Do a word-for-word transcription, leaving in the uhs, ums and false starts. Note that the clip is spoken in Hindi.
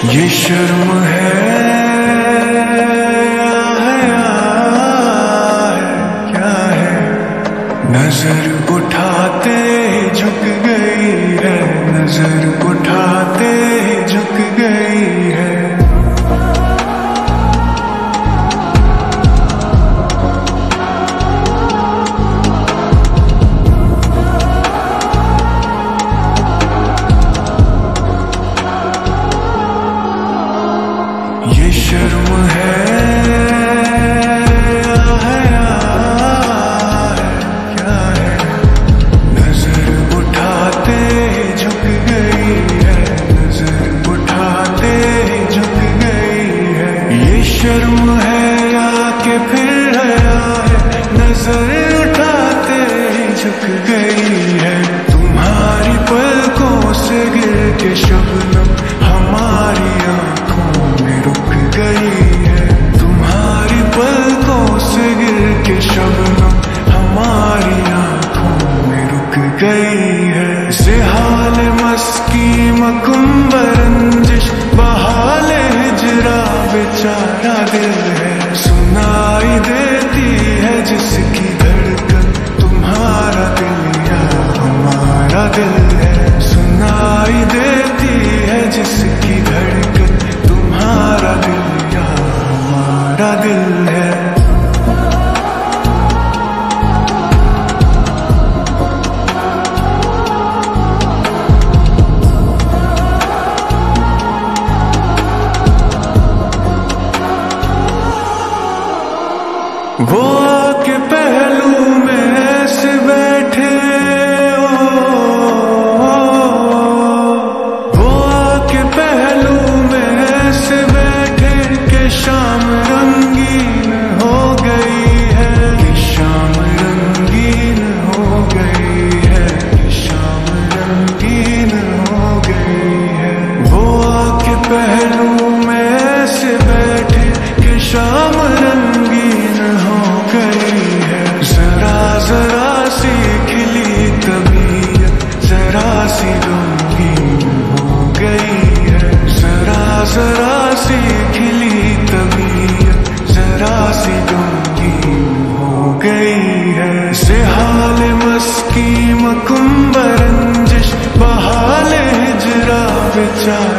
ये शर्म है क्या है, नजर उठाते झुक गई है, नजर उठाते झुक गई है। ये शर्म है क्या है, नजर उठाते झुक गई है, नजर उठाते झुक गई है। ये शर्म है या के फिर हया है, नजर उठाते झुक गई है। तुम्हारी पलकों से गिर के शबनम हमारी आंखों में रुक गई है, तुम्हारी पलकों से गिर के शबनम हमारी आंखों में रुक गई है। ज़िहाल मस्की मकुम्बर रंजिश बहाल हिजरा बेचारा दिल है, सुनाई देती है जिसकी धड़कन तुम्हारा दिल या हमारा दिल है, सुनाई देती है जिसकी धड़कन तुम्हारा दिल या हमारा दिल है। वो आके पहलू में ऐसे बैठे, वो आके पहलू में ऐसे बैठे कि शाम रंगीन हो गई है, कि शाम रंगीन हो गई है, कि शाम रंगीन हो गई है। वो आके पहलू में ऐसे बैठे कि शाम रंगीन हो गई है। जरा जरा सी खिली तबीयत जरा सी गमगीन हो गई है, जरा जरा सी खिली तबीयत जरा सी गमगीन हो गई है। ज़िहाल मस्की मकुम्बर रंजिश बहाल हिजरा बेचारा